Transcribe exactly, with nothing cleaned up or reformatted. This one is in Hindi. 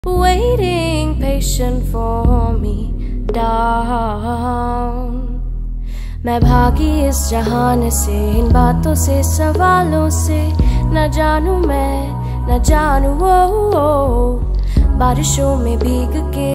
waiting patient for me down. मैं भागी इस जहान से, इन बातों से, सवालों से, न जानू मैं, न जानू वो, बारिशों में भीग के